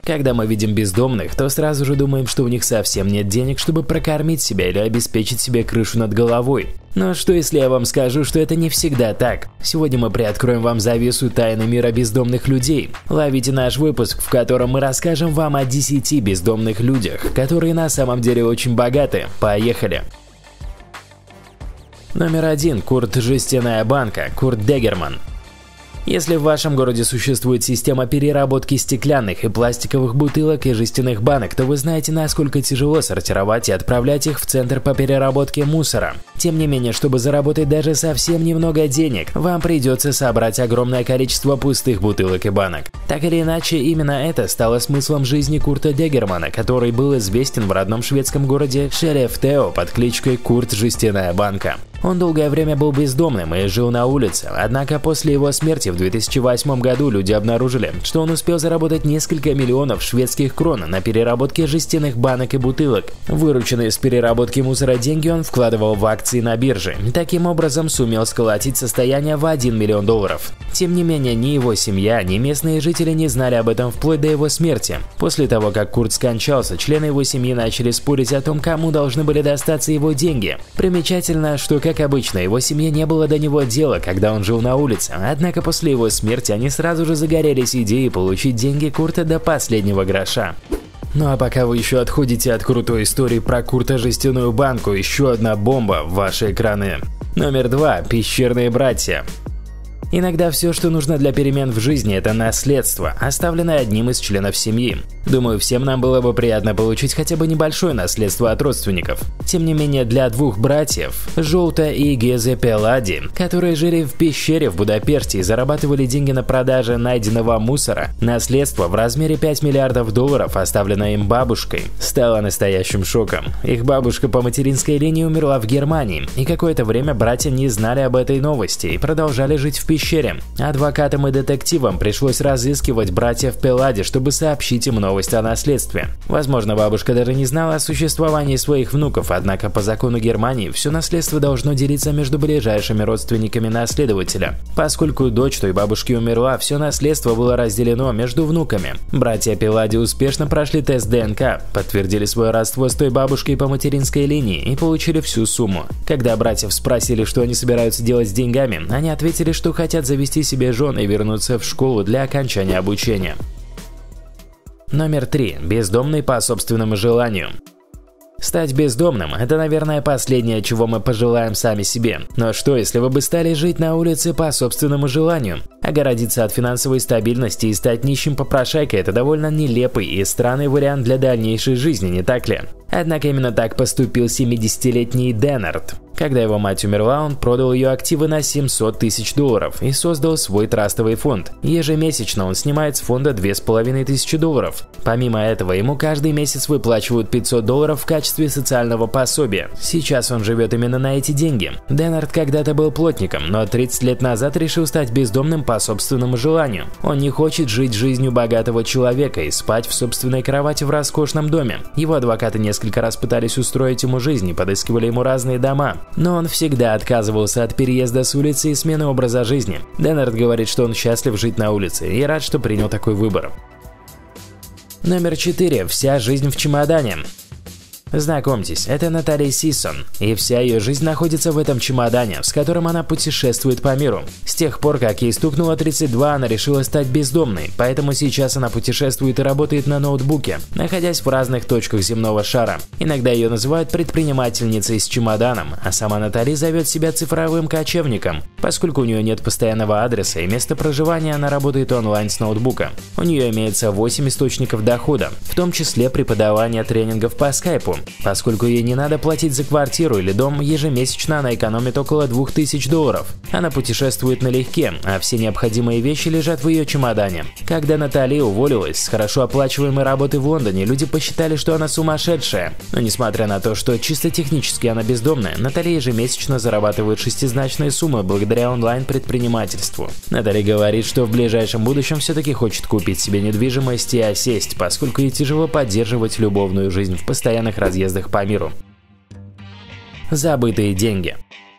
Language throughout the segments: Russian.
Когда мы видим бездомных, то сразу же думаем, что у них совсем нет денег, чтобы прокормить себя или обеспечить себе крышу над головой. Но что если я вам скажу, что это не всегда так? Сегодня мы приоткроем вам завесу тайны мира бездомных людей. Ловите наш выпуск, в котором мы расскажем вам о 10 бездомных людях, которые на самом деле очень богаты. Поехали! Номер 1. Курт Жестяная банка. Курт Дегерман. Если в вашем городе существует система переработки стеклянных и пластиковых бутылок и жестяных банок, то вы знаете, насколько тяжело сортировать и отправлять их в центр по переработке мусора. Тем не менее, чтобы заработать даже совсем немного денег, вам придется собрать огромное количество пустых бутылок и банок. Так или иначе, именно это стало смыслом жизни Курта Дегермана, который был известен в родном шведском городе Шелефтео под кличкой Курт Жестяная банка. Он долгое время был бездомным и жил на улице, однако после его смерти в 2008 году люди обнаружили, что он успел заработать несколько миллионов шведских крон на переработке жестяных банок и бутылок. Вырученные с переработки мусора деньги он вкладывал в акции на бирже и таким образом сумел сколотить состояние в $1 миллион. Тем не менее, ни его семья, ни местные жители не знали об этом вплоть до его смерти. После того, как Курт скончался, члены его семьи начали спорить о том, кому должны были достаться его деньги. Примечательно, что, как обычно, его семье не было до него дела, когда он жил на улице, однако после его смерти они сразу же загорелись идеей получить деньги Курта до последнего гроша. Ну а пока вы еще отходите от крутой истории про Курта Жестяную банку, еще одна бомба в ваши экраны. Номер 2. Пещерные братья. Иногда все, что нужно для перемен в жизни, это наследство, оставленное одним из членов семьи. Думаю, всем нам было бы приятно получить хотя бы небольшое наследство от родственников. Тем не менее, для двух братьев, Жолта и Гезе Пелади, которые жили в пещере в Будапеште и зарабатывали деньги на продаже найденного мусора, наследство в размере $5 миллиардов, оставленное им бабушкой, стало настоящим шоком. Их бабушка по материнской линии умерла в Германии, и какое-то время братья не знали об этой новости и продолжали жить в пещере. Адвокатам и детективам пришлось разыскивать братьев Пелади, чтобы сообщить им новость о наследстве. Возможно, бабушка даже не знала о существовании своих внуков, однако по закону Германии все наследство должно делиться между ближайшими родственниками наследователя. Поскольку дочь той бабушки умерла, все наследство было разделено между внуками. Братья Пелади успешно прошли тест ДНК, подтвердили свое родство с той бабушкой по материнской линии и получили всю сумму. Когда братьев спросили, что они собираются делать с деньгами, они ответили, что хотят завести себе жен и вернуться в школу для окончания обучения. Номер 3. Бездомный по собственному желанию. Стать бездомным – это, наверное, последнее, чего мы пожелаем сами себе. Но что, если вы бы стали жить на улице по собственному желанию? Огородиться от финансовой стабильности и стать нищим попрошайкой – это довольно нелепый и странный вариант для дальнейшей жизни, не так ли? Однако именно так поступил 70-летний Деннард. Когда его мать умерла, он продал ее активы на $700 тысяч и создал свой трастовый фонд. Ежемесячно он снимает с фонда $2500. Помимо этого, ему каждый месяц выплачивают $500 в качестве социального пособия. Сейчас он живет именно на эти деньги. Деннард когда-то был плотником, но 30 лет назад решил стать бездомным по собственному желанию. Он не хочет жить жизнью богатого человека и спать в собственной кровати в роскошном доме. Его адвокаты несколько раз пытались устроить ему жизнь и подыскивали ему разные дома. Но он всегда отказывался от переезда с улицы и смены образа жизни. Деннард говорит, что он счастлив жить на улице и рад, что принял такой выбор. Номер 4. Вся жизнь в чемодане. Знакомьтесь, это Натали Сисон, и вся ее жизнь находится в этом чемодане, с которым она путешествует по миру. С тех пор, как ей стукнуло 32, она решила стать бездомной, поэтому сейчас она путешествует и работает на ноутбуке, находясь в разных точках земного шара. Иногда ее называют предпринимательницей с чемоданом, а сама Натали зовет себя цифровым кочевником. Поскольку у нее нет постоянного адреса и места проживания, она работает онлайн с ноутбука. У нее имеется 8 источников дохода, в том числе преподавание тренингов по скайпу. Поскольку ей не надо платить за квартиру или дом, ежемесячно она экономит около $2000. Она путешествует налегке, а все необходимые вещи лежат в ее чемодане. Когда Натали уволилась с хорошо оплачиваемой работы в Лондоне, люди посчитали, что она сумасшедшая. Но несмотря на то, что чисто технически она бездомная, Натали ежемесячно зарабатывает шестизначные суммы благодаря онлайн-предпринимательству. Натали говорит, что в ближайшем будущем все-таки хочет купить себе недвижимость и осесть, поскольку ей тяжело поддерживать любовную жизнь в постоянных разъездах по миру. Забытые деньги.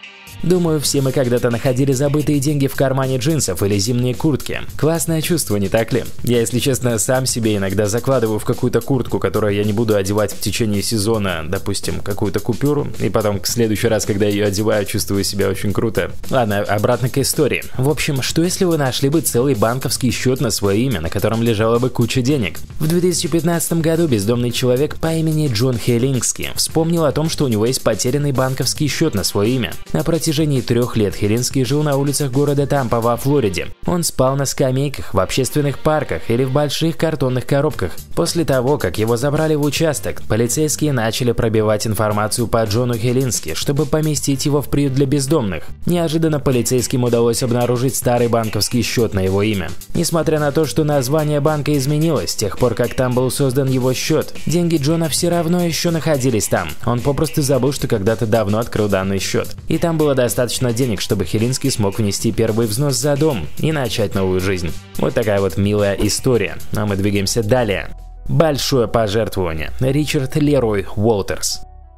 Думаю, все мы когда-то находили забытые деньги в кармане джинсов или зимние куртки. Классное чувство, не так ли? Я, если честно, сам себе иногда закладываю в какую-то куртку, которую я не буду одевать в течение сезона, допустим, какую-то купюру, и потом в следующий раз, когда я ее одеваю, чувствую себя очень круто. Ладно, обратно к истории. В общем, что если вы нашли бы целый банковский счет на свое имя, на котором лежала бы куча денег? В 2015 году бездомный человек по имени Джон Хеллингски вспомнил о том, что у него есть потерянный банковский счет на свое имя. На протяжении 3 лет Хеллингски жил на улицах города Тампа во Флориде. Он спал на скамейках, в общественных парках или в больших картонных коробках. После того, как его забрали в участок, полицейские начали пробивать информацию по Джону Хеллингски, чтобы поместить его в приют для бездомных. Неожиданно полицейским удалось обнаружить старый банковский счет на его имя. Несмотря на то, что название банка изменилось с тех пор, как там был создан его счет, деньги Джона все равно еще находились там. Он попросту забыл, что когда-то давно открыл данный счет. И там было достаточно денег, чтобы Хеллингски смог внести первый взнос за дом и начать новую жизнь. Вот такая вот милая история. А мы двигаемся далее. Большое пожертвование. Ричард Лерой Уолтерс.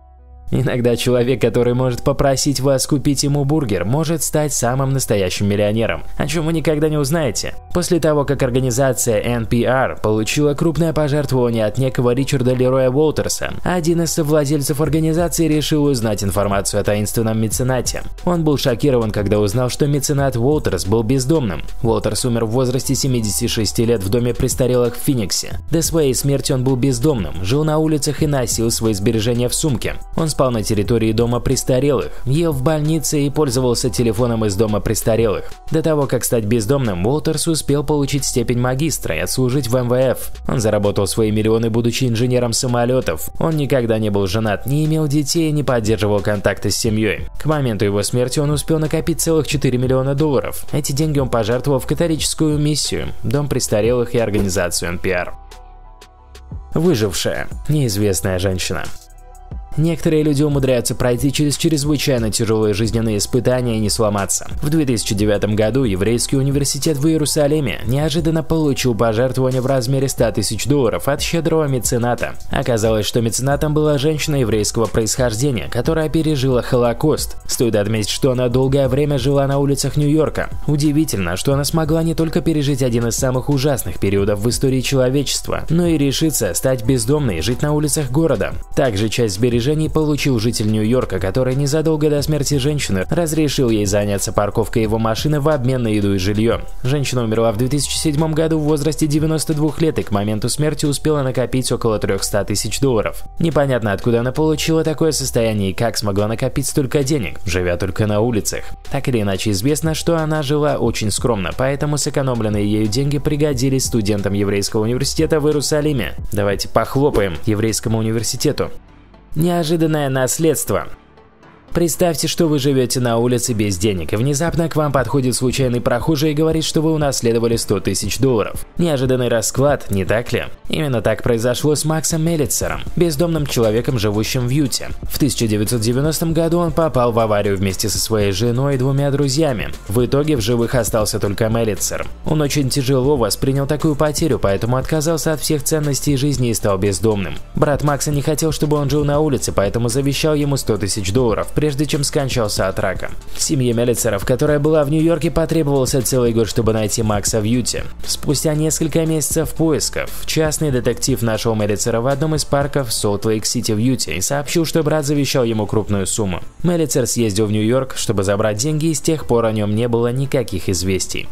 Иногда человек, который может попросить вас купить ему бургер, может стать самым настоящим миллионером, о чем вы никогда не узнаете. После того, как организация NPR получила крупное пожертвование от некого Ричарда Лероя Уолтерса, один из совладельцев организации решил узнать информацию о таинственном меценате. Он был шокирован, когда узнал, что меценат Уолтерс был бездомным. Уолтерс умер в возрасте 76 лет в доме престарелых в Фениксе. До своей смерти он был бездомным, жил на улицах и носил свои сбережения в сумке. Он спал на территории дома престарелых, ел в больнице и пользовался телефоном из дома престарелых. До того, как стать бездомным, Уолтерс успел получить степень магистра и отслужить в МВФ. Он заработал свои миллионы, будучи инженером самолетов. Он никогда не был женат, не имел детей и не поддерживал контакты с семьей. К моменту его смерти он успел накопить целых $4 миллиона. Эти деньги он пожертвовал в католическую миссию, дом престарелых и организацию NPR. Выжившая. Неизвестная женщина. Некоторые люди умудряются пройти через чрезвычайно тяжелые жизненные испытания и не сломаться. В 2009 году еврейский университет в Иерусалиме неожиданно получил пожертвование в размере $100 тысяч от щедрого мецената. Оказалось, что меценатом была женщина еврейского происхождения, которая пережила Холокост. Стоит отметить, что она долгое время жила на улицах Нью-Йорка. Удивительно, что она смогла не только пережить один из самых ужасных периодов в истории человечества, но и решиться стать бездомной и жить на улицах города. Также часть сбережений получил житель Нью-Йорка, который незадолго до смерти женщины разрешил ей заняться парковкой его машины в обмен на еду и жилье. Женщина умерла в 2007 году в возрасте 92 лет и к моменту смерти успела накопить около $300 тысяч. Непонятно, откуда она получила такое состояние и как смогла накопить столько денег, живя только на улицах. Так или иначе известно, что она жила очень скромно, поэтому сэкономленные ею деньги пригодились студентам еврейского университета в Иерусалиме. Давайте похлопаем еврейскому университету. Неожиданное наследство. Представьте, что вы живете на улице без денег, и внезапно к вам подходит случайный прохожий и говорит, что вы унаследовали $100 тысяч. Неожиданный расклад, не так ли? Именно так произошло с Максом Мелицером, бездомным человеком, живущим в Юте. В 1990 году он попал в аварию вместе со своей женой и 2 друзьями. В итоге в живых остался только Мелицер. Он очень тяжело воспринял такую потерю, поэтому отказался от всех ценностей жизни и стал бездомным. Брат Макса не хотел, чтобы он жил на улице, поэтому завещал ему $100 тысяч, прежде чем скончался от рака. Семье Мелицеров, которая была в Нью-Йорке, потребовался целый год, чтобы найти Макса в Юте. Спустя несколько месяцев поисков, частный детектив нашел Мелицера в одном из парков Солт-Лейк-Сити в Юте и сообщил, что брат завещал ему крупную сумму. Мелицер съездил в Нью-Йорк, чтобы забрать деньги, и с тех пор о нем не было никаких известий.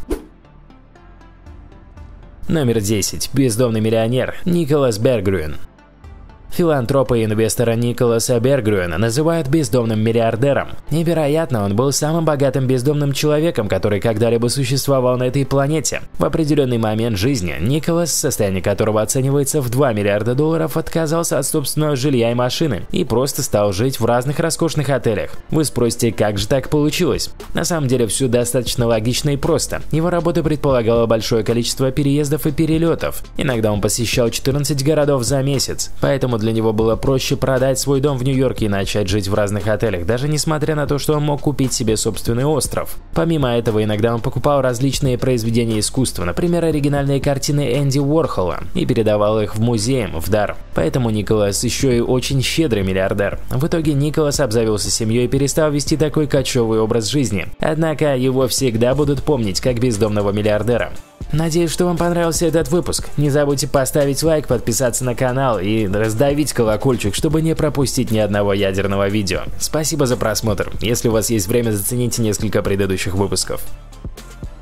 Номер 10. Бездомный миллионер Николас Бергрюен. Филантропа и инвестора Николаса Бергрюена называют бездомным миллиардером. Невероятно, он был самым богатым бездомным человеком, который когда-либо существовал на этой планете. В определенный момент жизни Николас, состояние которого оценивается в $2 миллиарда, отказался от собственного жилья и машины и просто стал жить в разных роскошных отелях. Вы спросите, как же так получилось? На самом деле все достаточно логично и просто. Его работа предполагала большое количество переездов и перелетов. Иногда он посещал 14 городов за месяц, поэтому для него было проще продать свой дом в Нью-Йорке и начать жить в разных отелях, даже несмотря на то, что он мог купить себе собственный остров. Помимо этого, иногда он покупал различные произведения искусства, например, оригинальные картины Энди Уорхола, и передавал их в музей в дар. Поэтому Николас еще и очень щедрый миллиардер. В итоге Николас обзавелся семьей и перестал вести такой кочевый образ жизни. Однако его всегда будут помнить как бездомного миллиардера. Надеюсь, что вам понравился этот выпуск. Не забудьте поставить лайк, подписаться на канал и раздавить колокольчик, чтобы не пропустить ни одного ядерного видео. Спасибо за просмотр. Если у вас есть время, зацените несколько предыдущих выпусков.